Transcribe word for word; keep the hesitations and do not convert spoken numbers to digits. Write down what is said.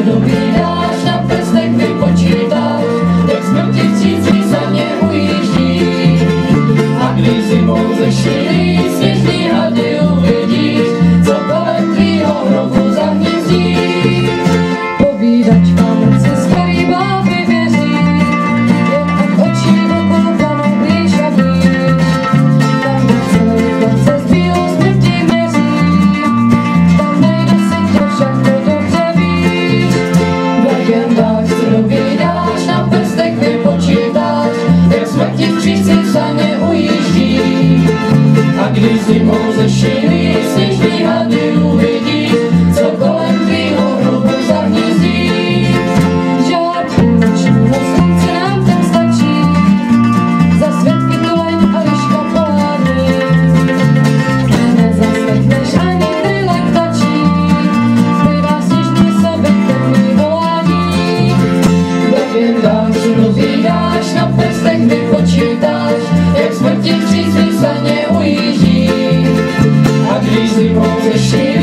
dovídáš, na prstech vypočítáš, jak smrti vstřícný za mě ujíždí. A když zimou zešilý sněžný hady uvidíš, co kolem tvýho hrobu zahnízdí. Povídačka moc si starý báby věří, jen ať oči dokoukanou blíž a blíž. Tam, kde celý konce z bílou smrti měří, tam nejde si to, však to dobře víš. V legendách si dovídáš, na prstech vypočítáš, jak smrti vstřícný za ně ujíždí. A když zimou zešilý sněžný hady uvidíš, co kolem tvýho hrobu zahnízdí. Žár půlnočního slunce nám ten stačí, za svědky tuleň a liška polární. Nezaslechneš ani brýlek tačí, zbývá sněžný sebektemný volání. V legendách si dovídáš, na prstech vypočítáš, jak smrti vstřícný za ně ujíždí. A když zimou zešilý